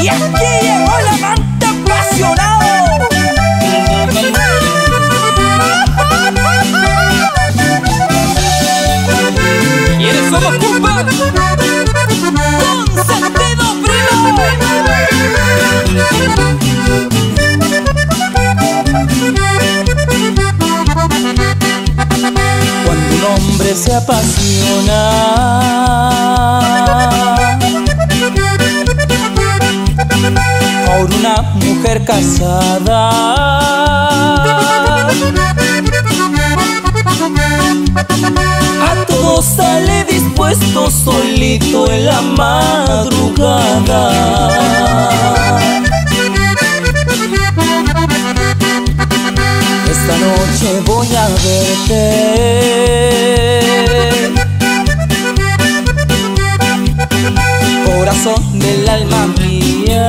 Y aquí llegó el amante apasionado. ¿Quiénes somos, compa? Con sentido primo. Cuando un hombre se apasiona por una mujer casada, a todo sale dispuesto solito en la madrugada. Esta noche voy a verte, corazón del alma mía.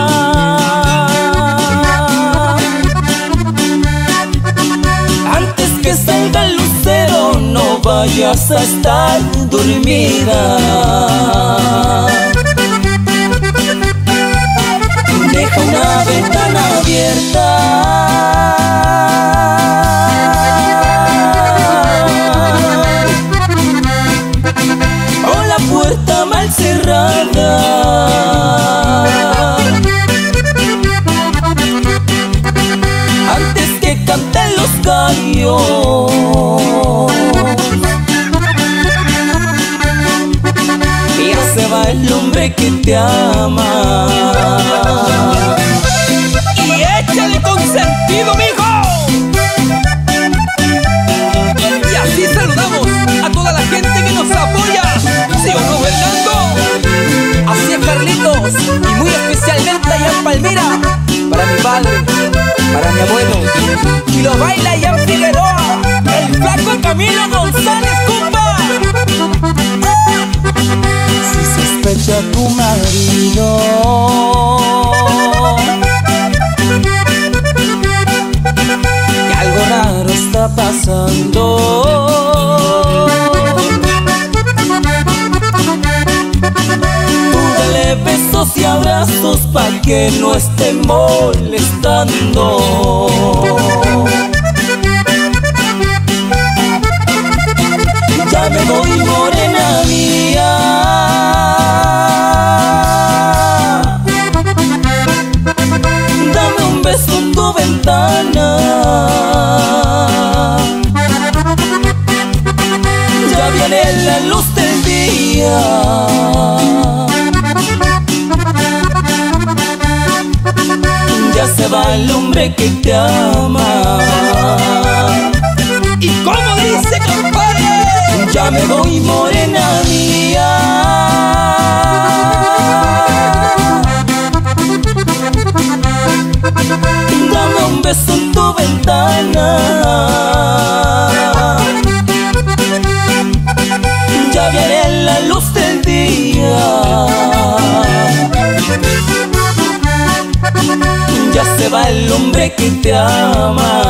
Antes que salga el lucero no vayas a estar dormida. Deja una ventana abierta o la puerta mal cerrada. Antes que canten los gallos, ya se va el hombre que te ama. Y échale consentido, mijo. Y así saludamos a toda la gente que nos apoya. ¿Sí o no, Fernando? Así es, Carlitos. Y muy especialmente allá en Palmira, para mi padre, para mi abuelo. Y lo baila allá en Figueroa, el flaco Camilo González, compa. Si sospecha tu marido que algo raro está pasando, tú dale besos y abrazos pa' que no esté molestando. Ya me voy, morena mía, dame un beso en tu ventana. Ya viene la luz del día, ya se va el hombre que te ama. ¿Y cómo dice, compadre? Ya me voy, morena mía, dame un beso en tu ventana. Ya viene la luz del día, ya se va el hombre que te ama.